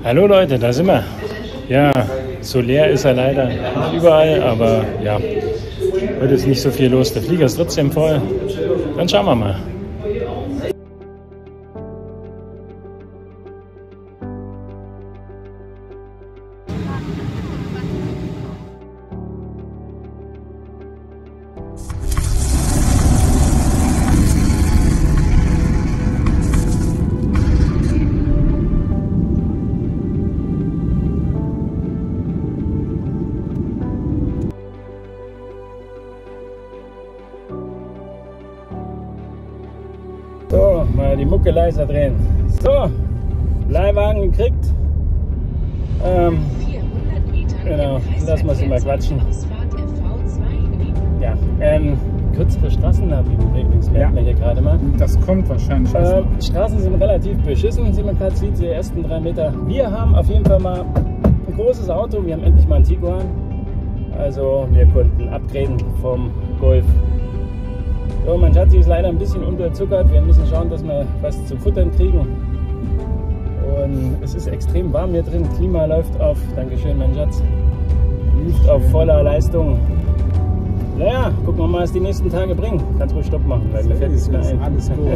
Hallo Leute, da sind wir. Ja, so leer ist er leider nicht überall, aber ja, heute ist nicht so viel los. Der Flieger ist trotzdem voll. Dann schauen wir mal. So, mal die Mucke leiser drehen. So, Leihwagen gekriegt. Genau, lassen wir sie mal quatschen. Ja, kürzere Straßen übrigens, merken wir hier gerade mal. Das kommt wahrscheinlich. Straßen sind relativ beschissen, wie man gerade sieht, die ersten 3 Meter. Wir haben auf jeden Fall mal ein großes Auto, wir haben endlich mal einen Tiguan. Also wir konnten upgraden vom Golf. So, mein Schatzi ist leider ein bisschen unterzuckert. Wir müssen schauen, dass wir was zu futtern kriegen. Und es ist extrem warm hier drin. Klima läuft auf, Dankeschön, mein Schatz, liegt auf voller Leistung. Naja, gucken wir mal, was die nächsten Tage bringen. Kannst ruhig Stopp machen, weil mir fällt nichts mehr ein. Alles gut.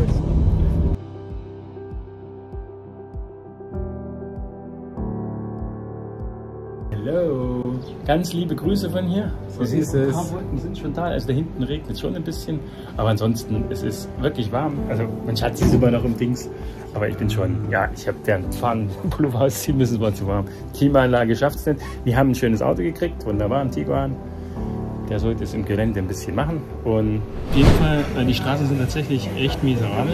Hallo. Ganz liebe Grüße von hier. So ist es. Ein paar Wolken sind schon da, also da hinten regnet es schon ein bisschen. Aber ansonsten, es ist wirklich warm. Also mein Schatz ist immer noch im Dings. Aber ich bin schon, ja, ich habe während Fahren Pullover ausziehen müssen, es war zu warm. Klimaanlage schafft es nicht. Wir haben ein schönes Auto gekriegt, wunderbar, ein Tiguan. Der sollte es im Gelände ein bisschen machen. Und auf jeden Fall, die Straßen sind tatsächlich echt miserabel.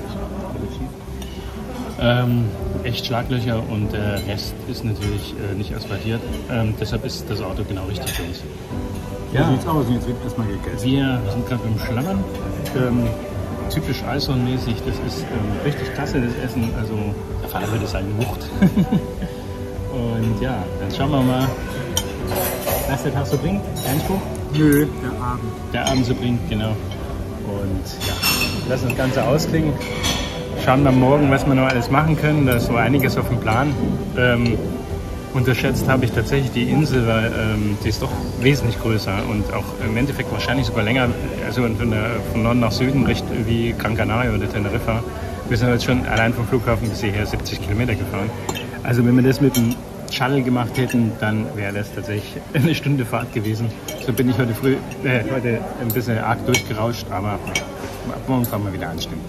Echt Schlaglöcher und der Rest ist natürlich nicht asphaltiert. Deshalb ist das Auto genau richtig für uns. Ja, so sieht's aus. Jetzt wird erstmal gegessen. Wir sind gerade beim Schlammern. Typisch Eishorn-mäßig. Das ist richtig klasse, das Essen. Also, der Vater würde sagen, Wucht. Und ja, dann schauen wir mal, was der Tag so bringt. Einspruch? Nö, der Abend. Der Abend so bringt, genau. Und ja, lassen das Ganze ausklingen. Schauen wir morgen, was wir noch alles machen können. Da ist so einiges auf dem Plan. Unterschätzt habe ich tatsächlich die Insel, weil die ist doch wesentlich größer und auch im Endeffekt wahrscheinlich sogar länger, also von Norden nach Süden, Richtung wie Gran Canaria oder Teneriffa. Wir sind jetzt schon allein vom Flughafen bis hierher 70 Kilometer gefahren. Also wenn wir das mit dem Shuttle gemacht hätten, dann wäre das tatsächlich eine Stunde Fahrt gewesen. So bin ich heute ein bisschen arg durchgerauscht, aber ab morgen fahren wir wieder anständig.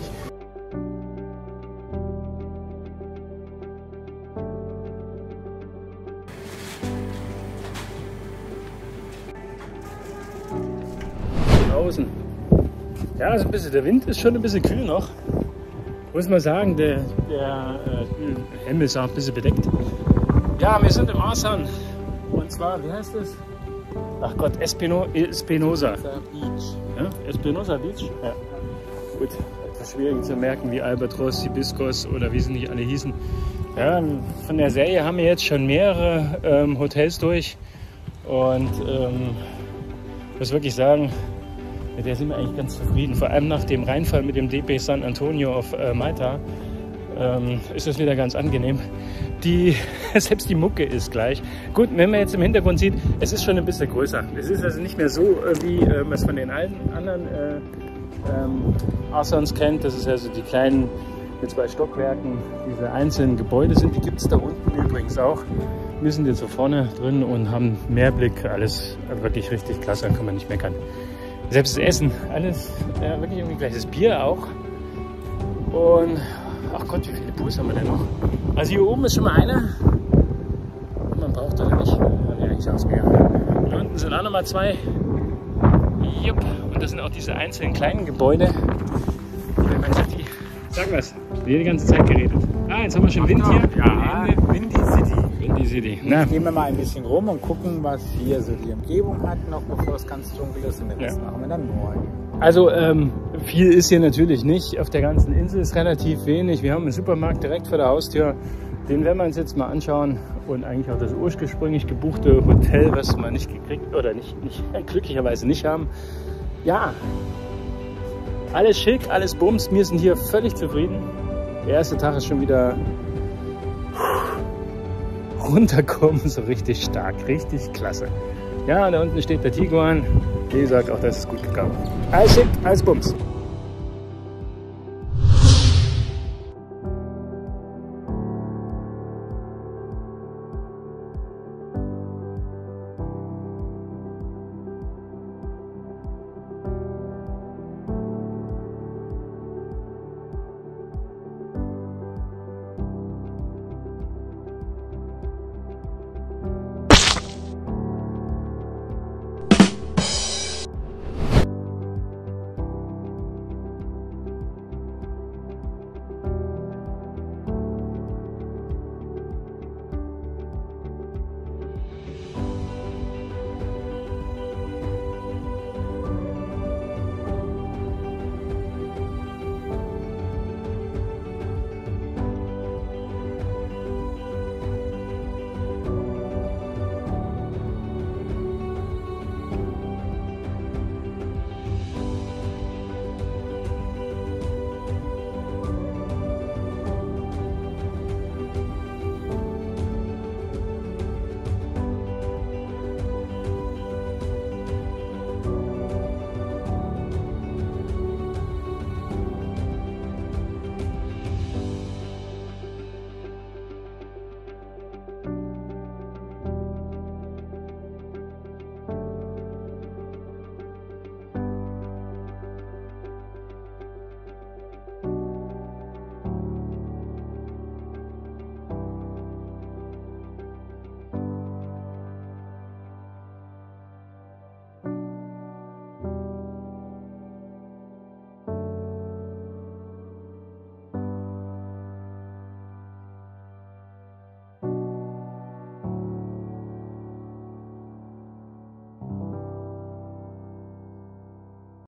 Draußen. Ja, also ein bisschen, der Wind ist schon ein bisschen kühl noch. Muss man sagen, der Himmel ist auch ein bisschen bedeckt. Ja, wir sind im Asan. Und zwar, wie heißt das? Ach Gott, Espinosa. Beach. Ja, Espinosa Beach? Ja. Gut, etwas schwierig zu merken, wie Albatros, Hibiscus oder wie sie nicht alle hießen. Ja, von der Serie haben wir jetzt schon mehrere Hotels durch. Und ich muss wirklich sagen, mit der sind wir eigentlich ganz zufrieden. Vor allem nach dem Reinfall mit dem DP San Antonio auf Malta ist das wieder ganz angenehm. Selbst die Mucke ist gleich. Gut, wenn man jetzt im Hintergrund sieht, es ist schon ein bisschen größer. Es ist also nicht mehr so, wie man es von den alten anderen Asans kennt. Das ist also die kleinen mit 2 Stockwerken, diese einzelnen Gebäude sind. Die gibt es da unten übrigens auch. Wir sind jetzt so vorne drin und haben Mehrblick. Alles wirklich richtig klasse, da kann man nicht meckern. Selbst das Essen, alles wirklich irgendwie gleich. Das Bier auch. Und ach Gott, wie viele Pools haben wir denn noch? Also hier oben ist schon mal einer. Und man braucht da nicht. Haben wir eigentlich ausgegangen. Hier unten sind auch nochmal 2. Jupp. Und das sind auch diese einzelnen kleinen Gebäude. Sag was. Wir haben die ganze Zeit geredet. Ah, jetzt haben wir schon Wind hier. Ja, Windy City. Windy City. Na. Gehen wir mal ein bisschen rum und gucken, was hier so die Umgebung hat, noch bevor es ganz dunkel ist. Und den Rest machen wir dann morgen. Also viel ist hier natürlich nicht. Auf der ganzen Insel ist relativ wenig. Wir haben einen Supermarkt direkt vor der Haustür. Den werden wir uns jetzt mal anschauen. Und eigentlich auch das ursprünglich gebuchte Hotel, was wir nicht gekriegt oder nicht glücklicherweise nicht haben. Ja, alles schick, alles Bums. Wir sind hier völlig zufrieden. Der erste Tag ist schon wieder runterkommen, so richtig stark, richtig klasse. Ja, da unten steht der Tiguan. Wie gesagt, auch das ist gut gegangen. Alles schick, alles Bums.